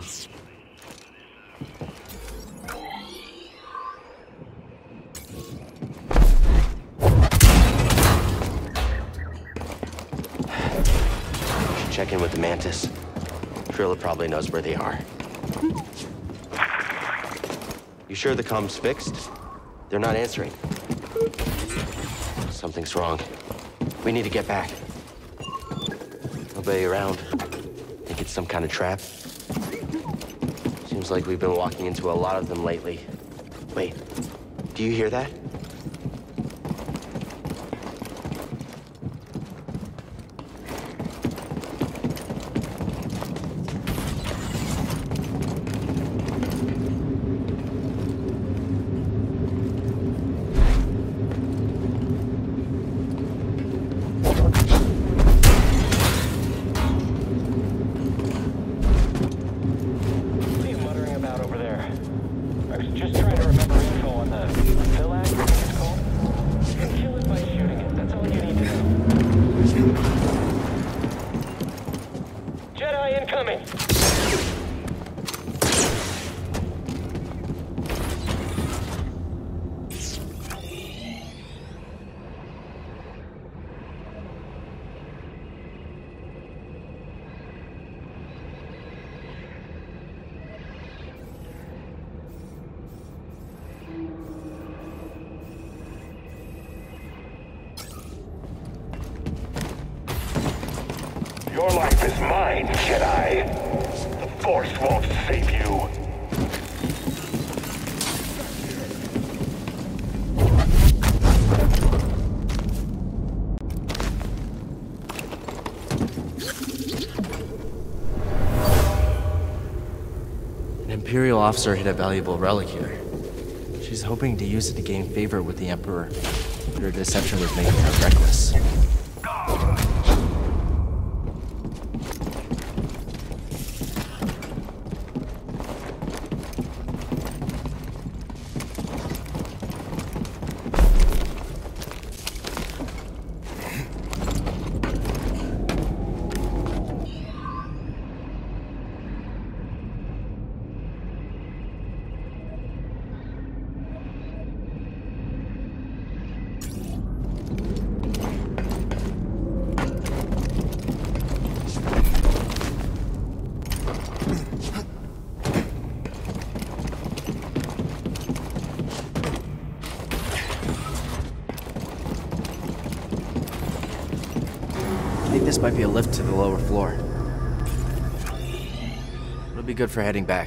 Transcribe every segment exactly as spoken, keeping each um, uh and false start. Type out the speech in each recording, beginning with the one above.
Check in with the Mantis. Trilla probably knows where they are. You sure the comm's fixed? They're not answering. Something's wrong. We need to get back. Nobody around. Think it's some kind of trap? Seems like we've been walking into a lot of them lately. Wait, do you hear that? Your life is mine, Jedi. The Force won't save you. An Imperial officer hid a valuable relic here. She's hoping to use it to gain favor with the Emperor, but her deception was making her reckless. This might be a lift to the lower floor. It'll be good for heading back.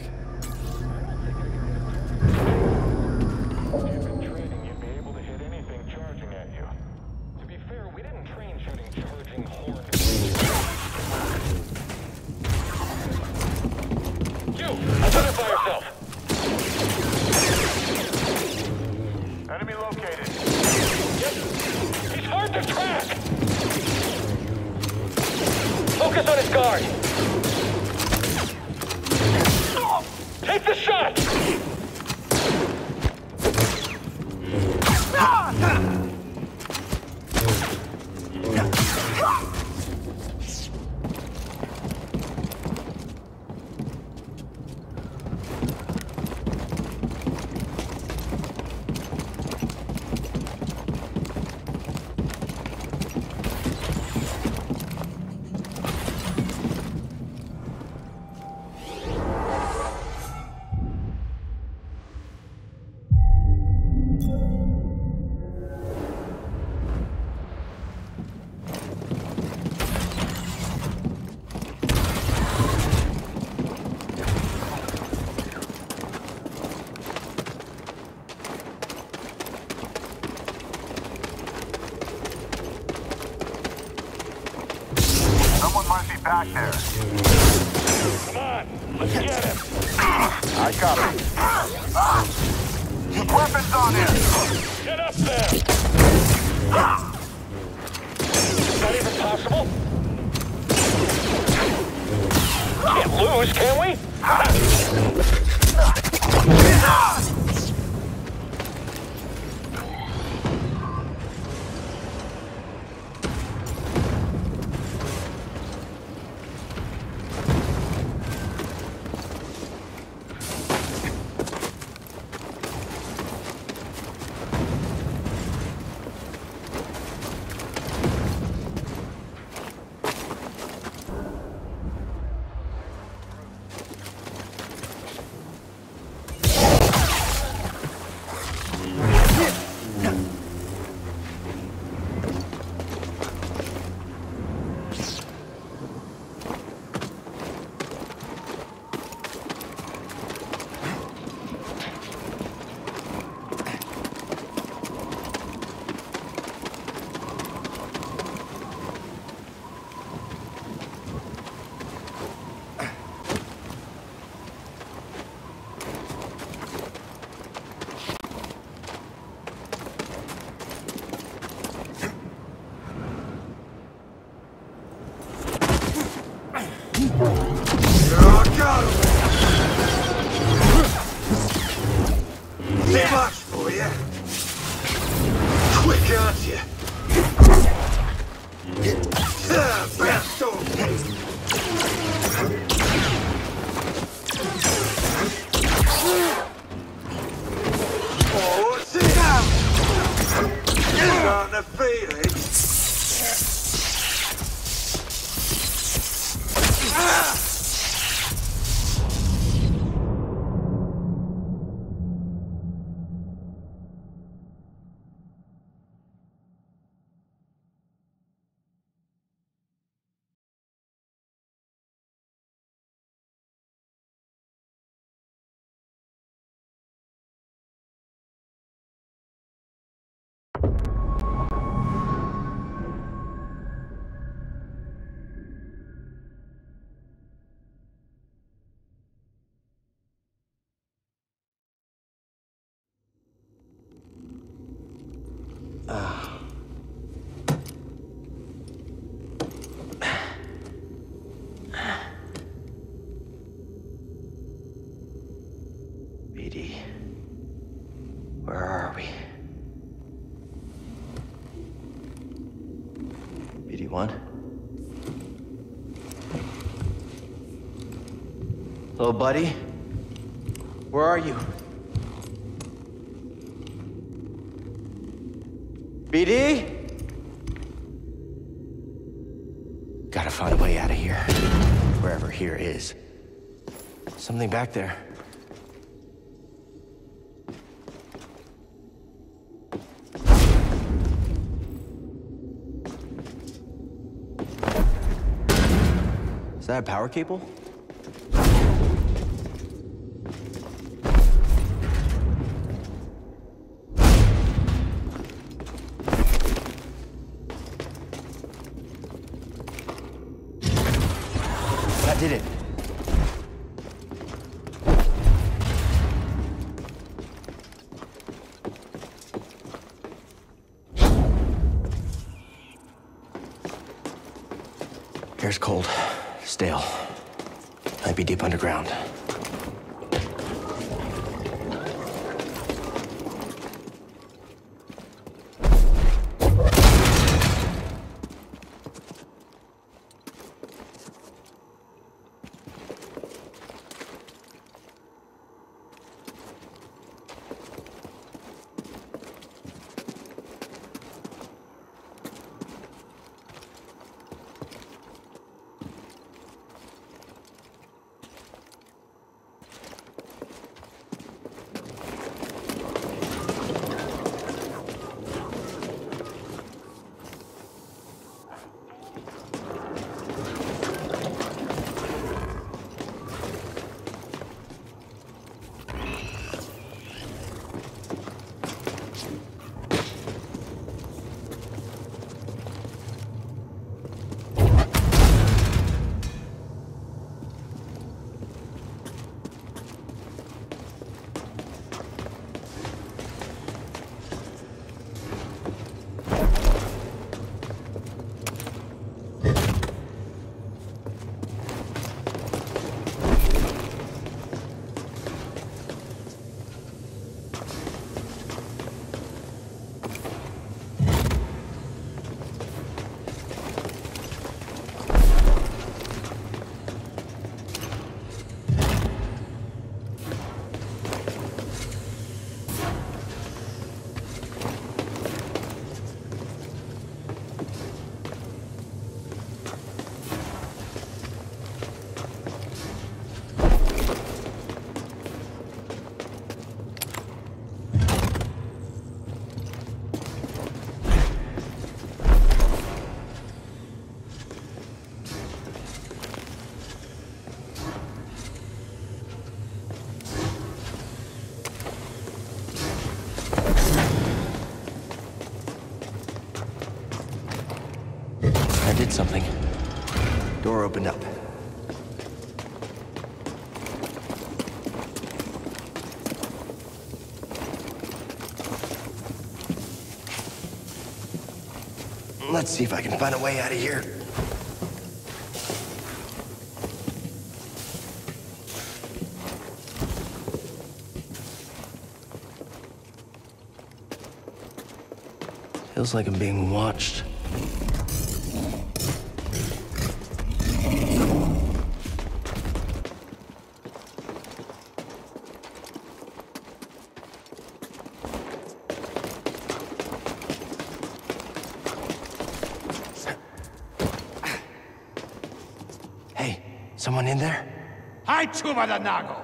Focus on his guard! Take the shot! Someone might be back there. Come on, let's get him. I got him. Weapons on him. Get up there. Is that even possible? Can't lose, can we? Oh, got him! Too much for you. Quick, aren't you? Ah, bounced off. Oh, what's it now? Starting to feel it. Ah! B D. Where are we? B D one? Hello, buddy? Where are you? B D? Gotta find a way out of here. Wherever here is. Something back there. Is that a power cable? That did it. Air's cold, stale. Might be deep underground. Did something. Door opened up. Let's see if I can find a way out of here. Feels like I'm being watched. Hey, someone in there? Hi, Chuba the Nago.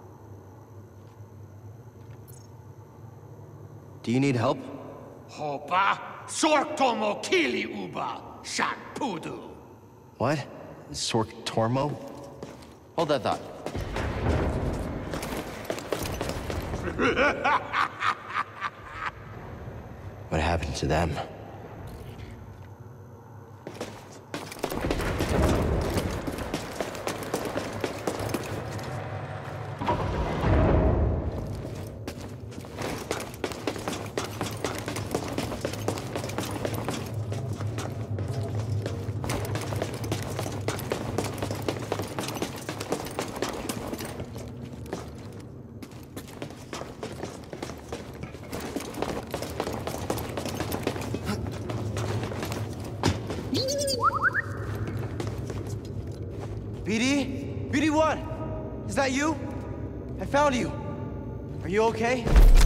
Do you need help? Hopa, Sortomo Kili Uba, Shat Pudu. What? Sork Tormo? Hold that thought. What happened to them? B D? B D one? Is that you? I found you. Are you okay?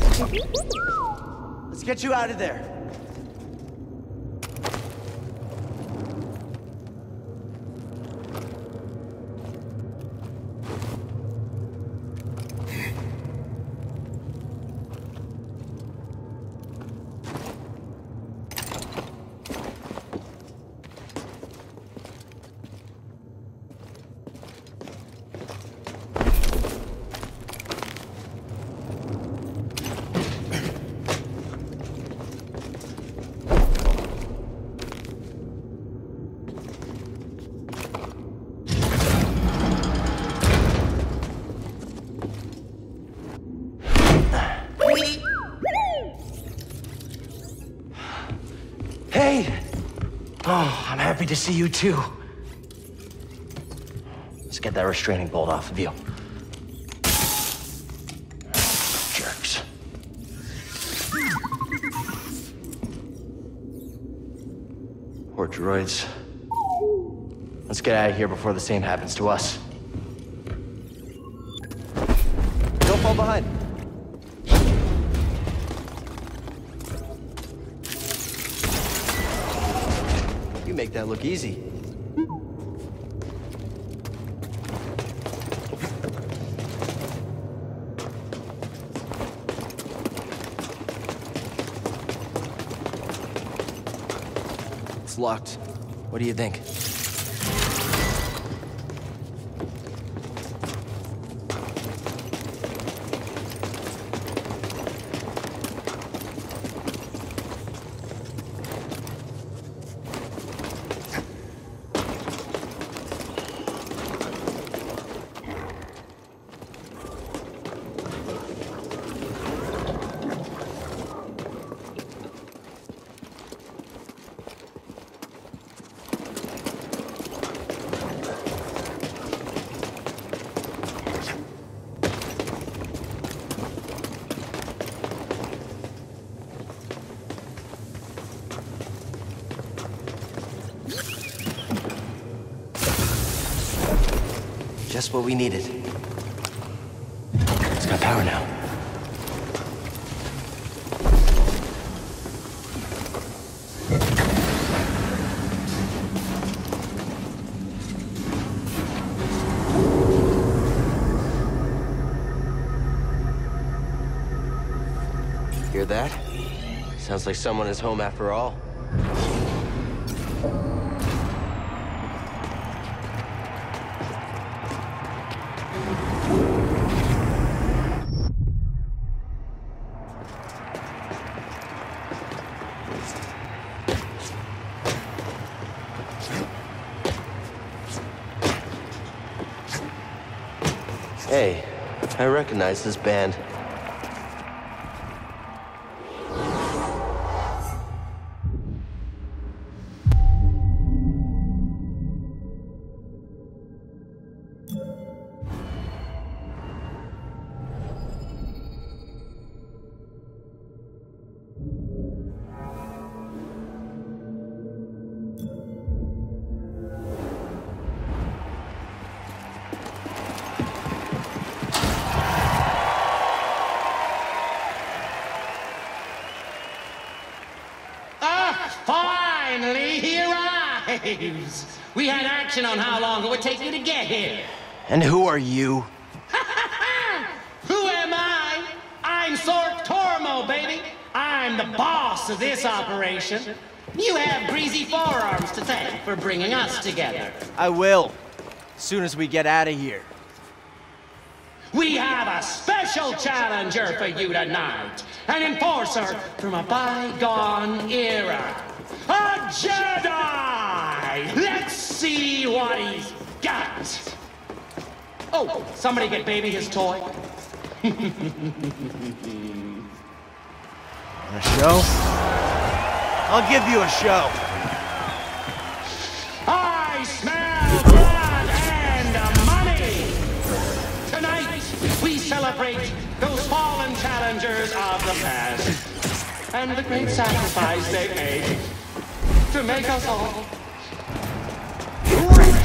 Let's get you out of there. Hey! Oh, I'm happy to see you too. Let's get that restraining bolt off of you. Jerks. Poor droids. Let's get out of here before the same happens to us. Don't fall behind. You make that look easy. It's locked. What do you think? Just what we needed. It's got power now. Hear that? Sounds like someone is home after all. Hey, I recognize this band. lives. We had action on how long it would take you to get here. And who are you? Who am I? I'm Sork Tormo, baby. I'm the boss of this operation. You have greasy forearms to thank for bringing us together. I will. As soon as we get out of here. We have a special challenger for you tonight. An enforcer from a bygone era. A Jedi! Let's see what he's got. Oh, somebody get baby his toy. A show? I'll give you a show. I smell blood and money! Tonight, we celebrate those fallen challengers of the past and the great sacrifice they made to make us all rich.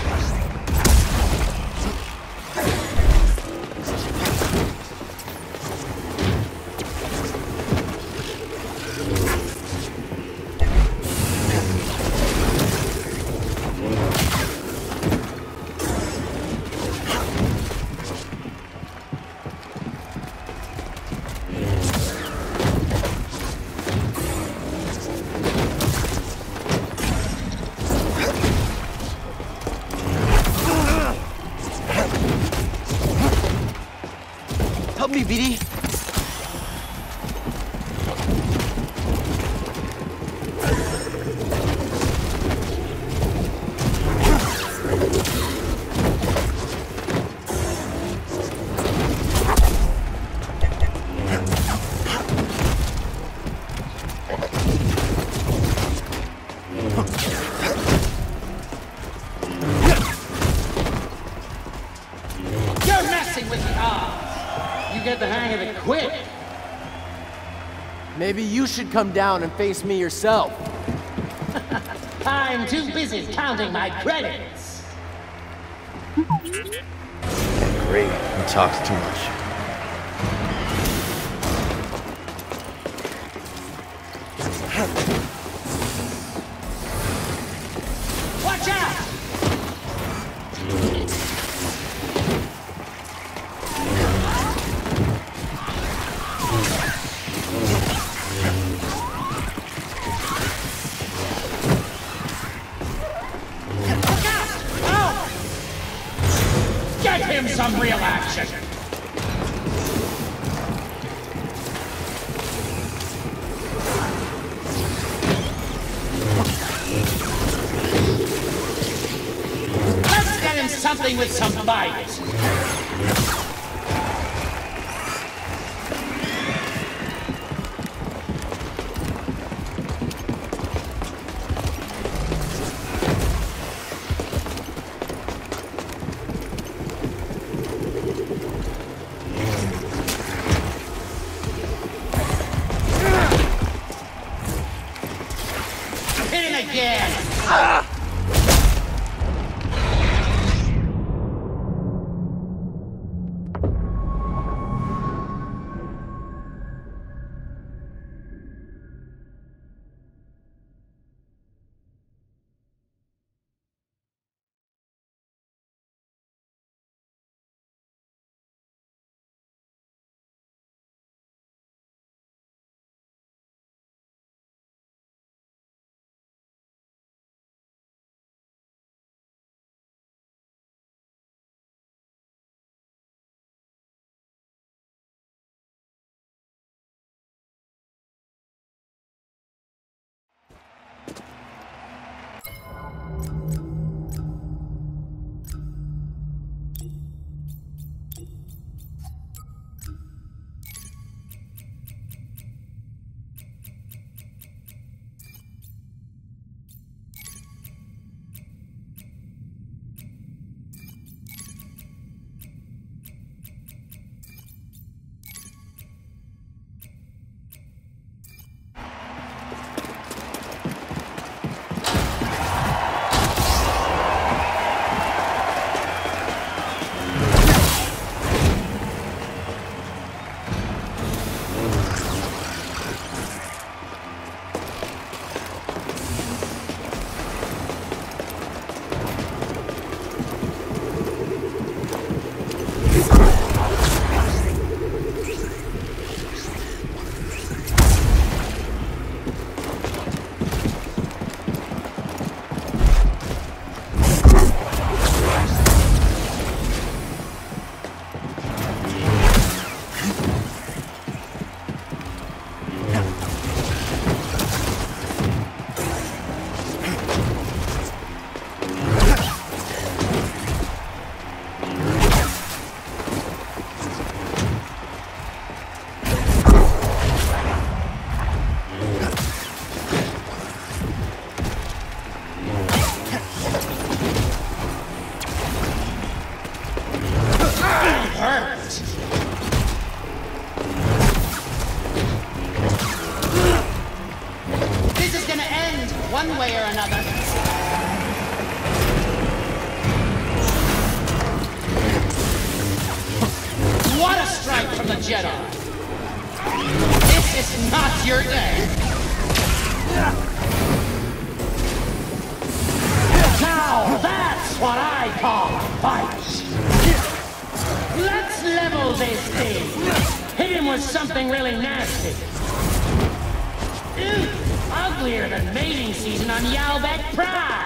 Help me, V D. You're messing with the odds. You get the hang of it quick. Maybe you should come down and face me yourself. I'm too busy counting my credits. Great. He talks too much. Watch out! Look out! Oh! Get him some real action! Let's get him something with some bite. Hit him again! hurt. This is gonna end one way or another. What a strike from the Jedi! This is not your day! Now that's what I call a fight! Let's level this thing! Hit him with something really nasty! Ew, uglier than mating season on Yalbek Pride!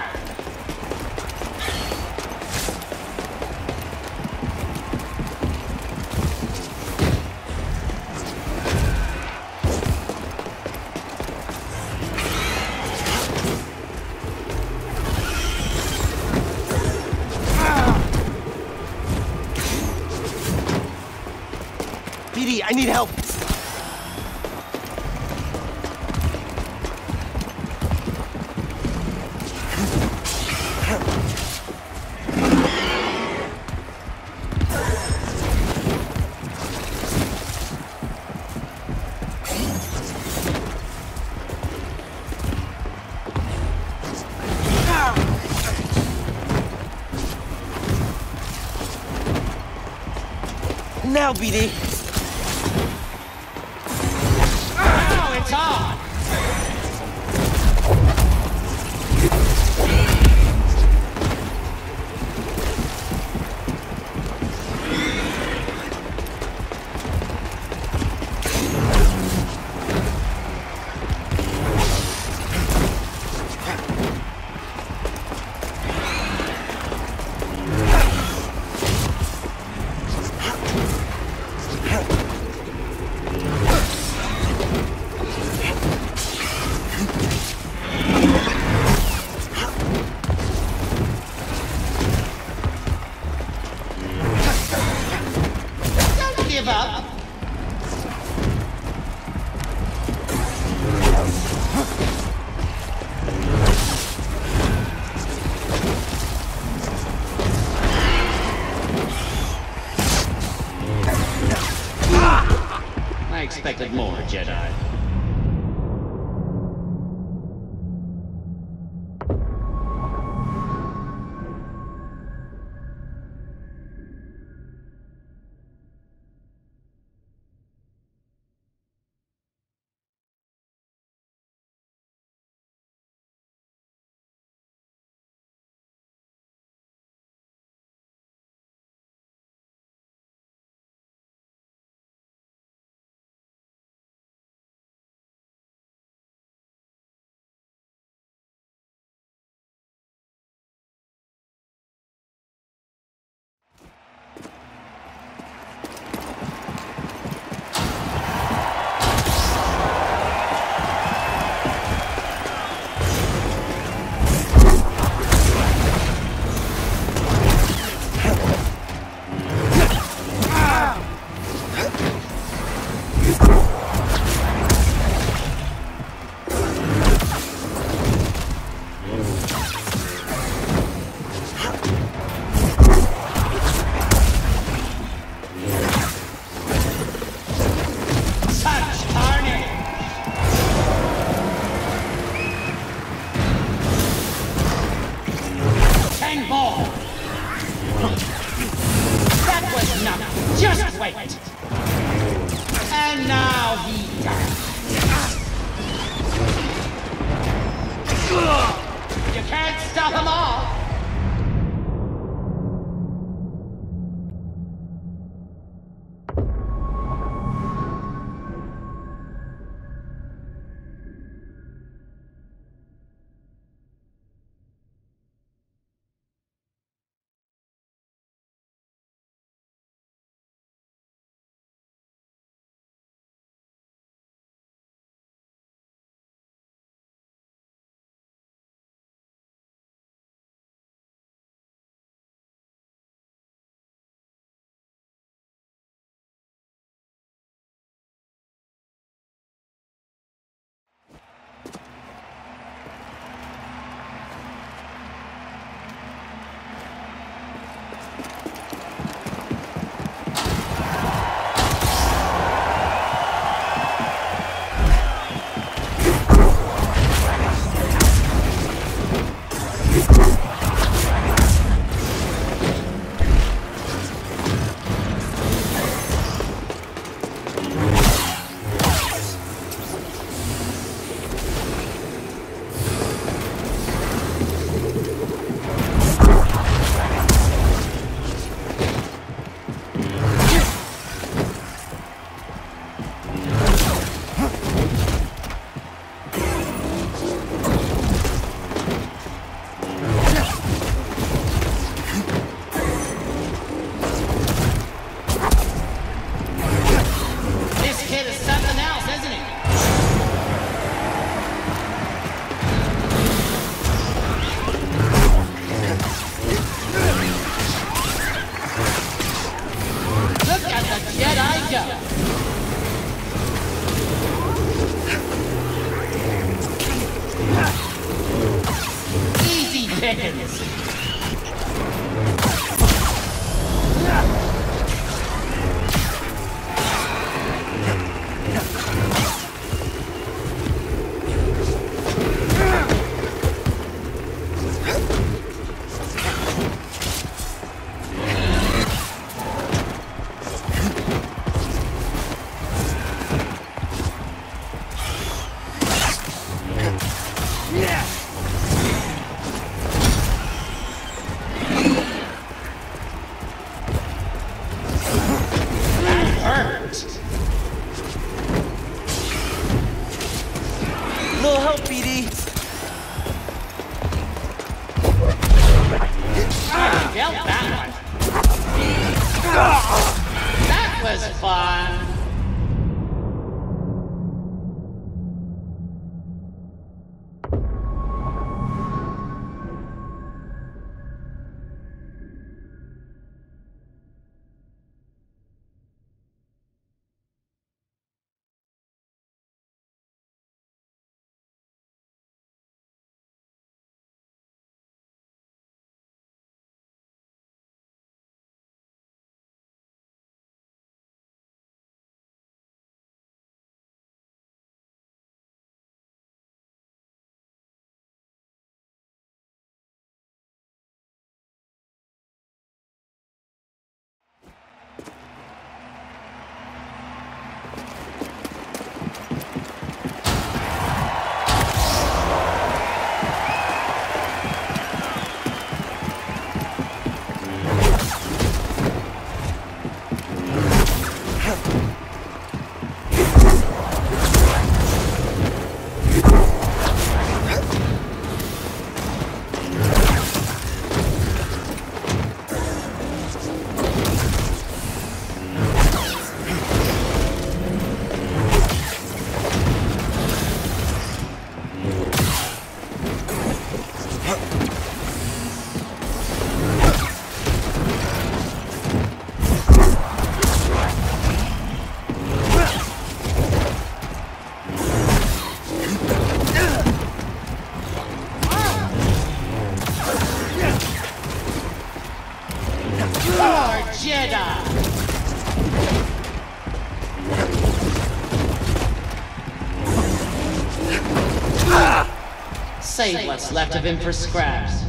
B D, I need help. Now, B D. Now it's on! Don't give up! I expected more, Jedi. That was nothing. Just wait. And now he dies. You can't stop them all. That was fun. Save what's left of him for scraps.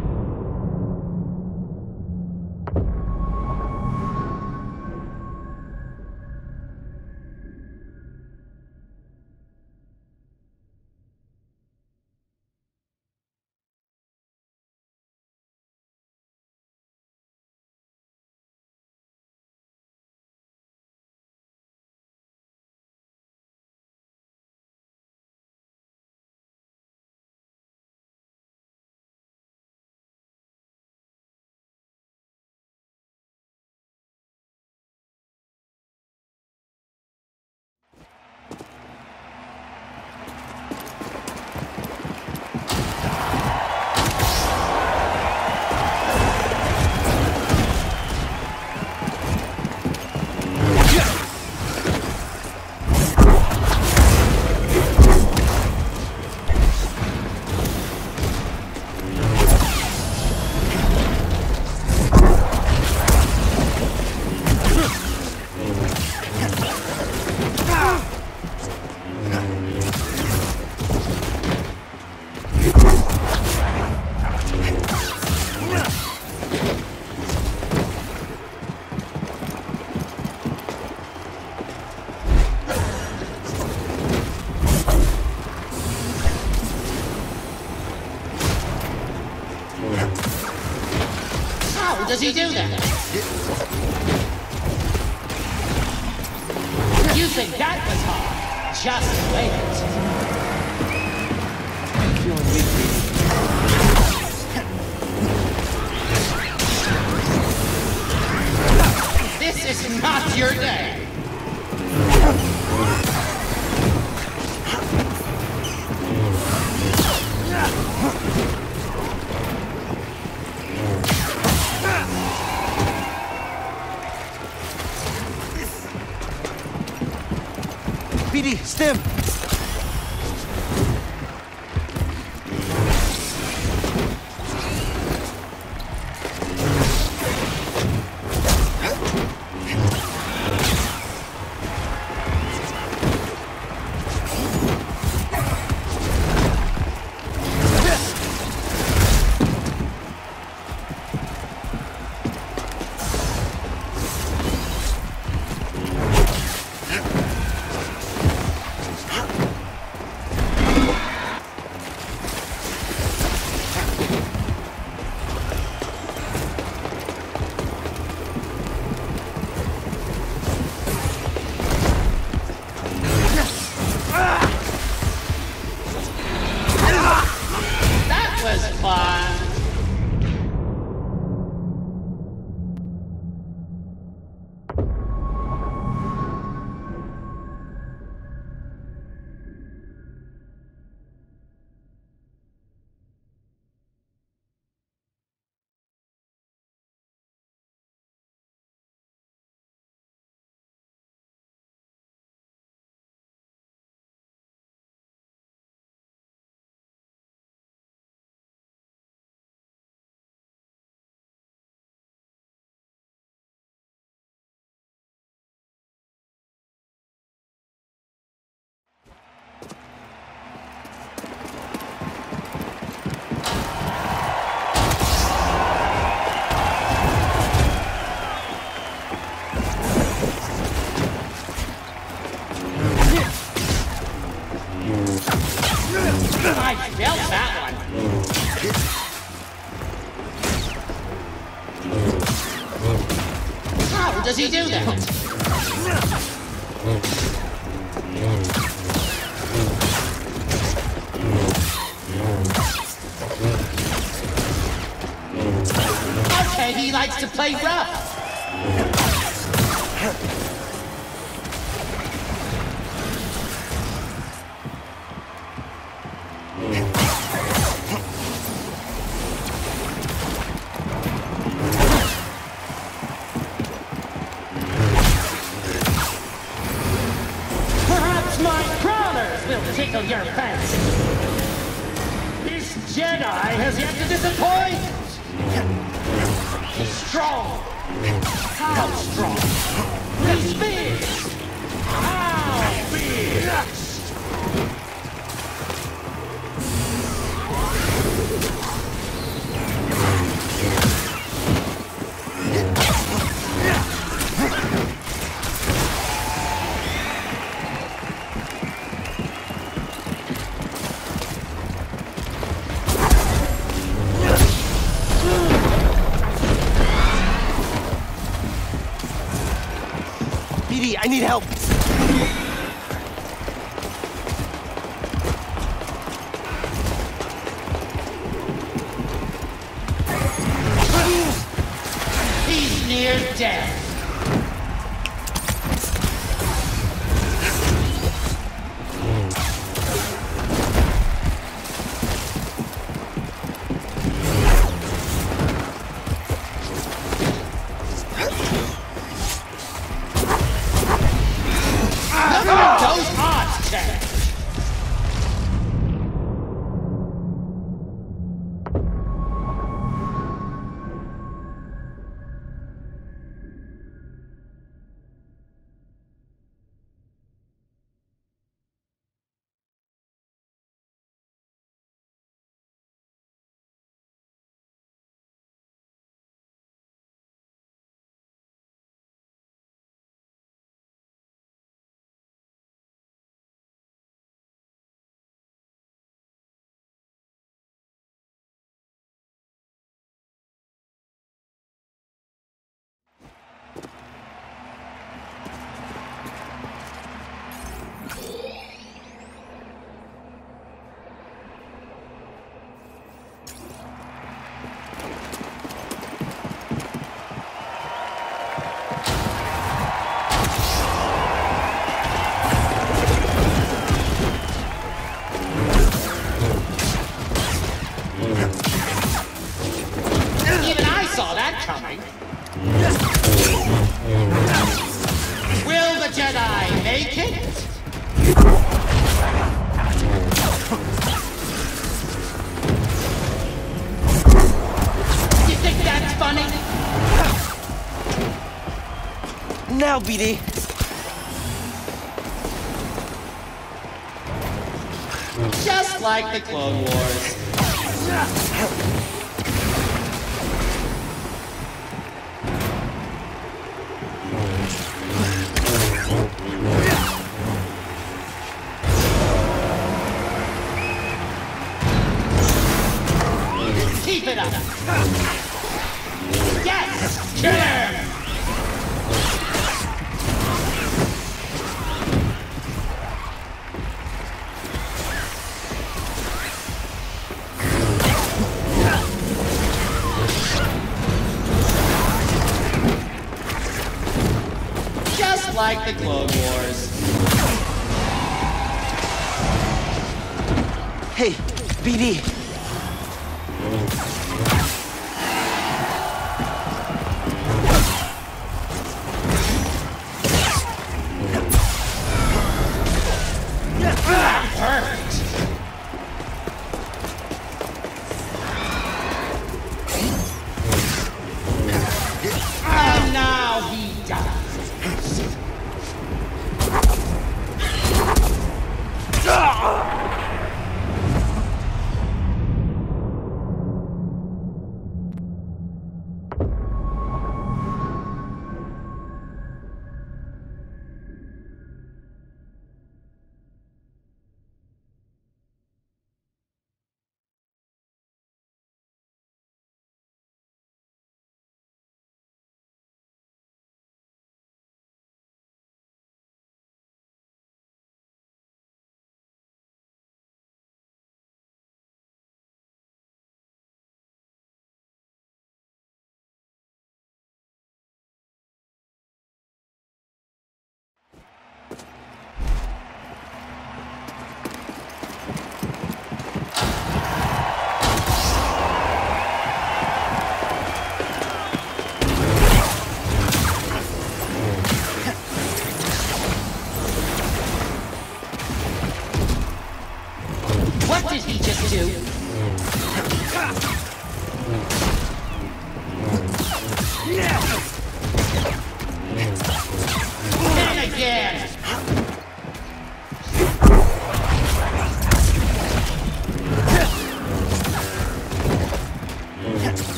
How does he do that? You think that was hard? Just wait. I'm feeling weak, baby. This is not your day. B D, stim! does he do that? Okay, he likes to play rough. Perhaps my crawlers will tickle your fancy. This Jedi has yet to disappoint. He's strong. How strong? He's big. How big? B D, I need help. He's near death. Those odds change. Even I saw that coming. Will the Jedi make it? You think that's funny? Now, B D. Just like the Clone Wars. Keep it up. Yes! Kill him! Just like the Clone Wars. Hey, B D. Hurt. And now he dies.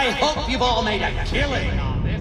I hope you've all made a killing on this.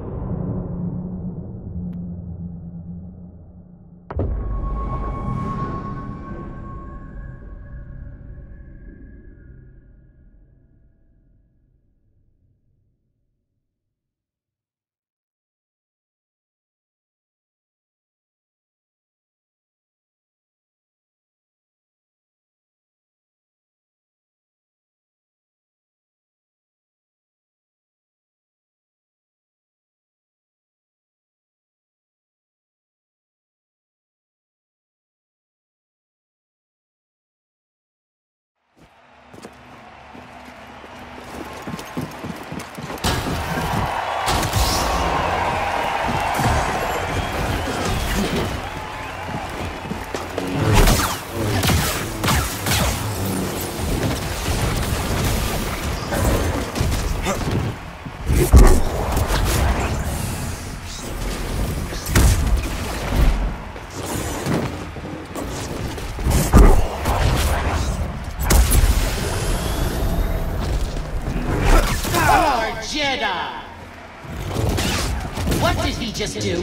Jedi! What did he just do?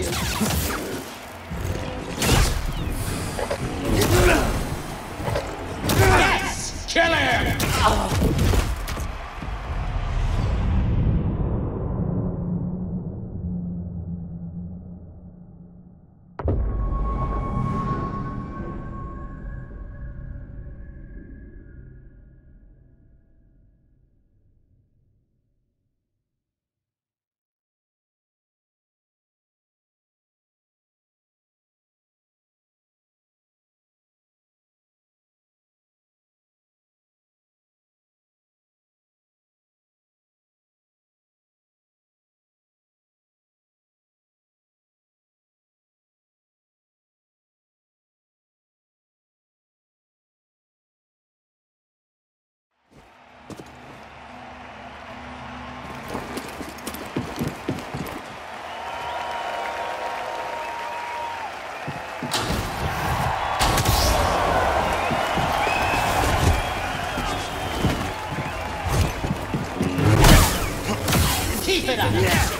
Yes! Kill him! Oh. Keep it up! Yeah.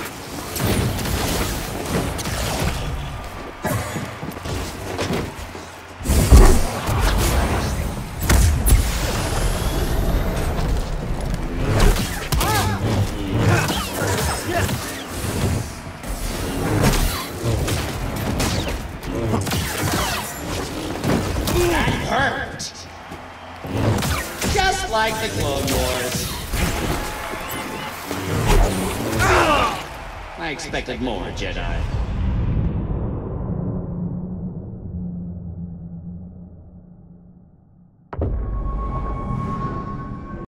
That hurt! Just like the Clone Wars. I expected more, Jedi.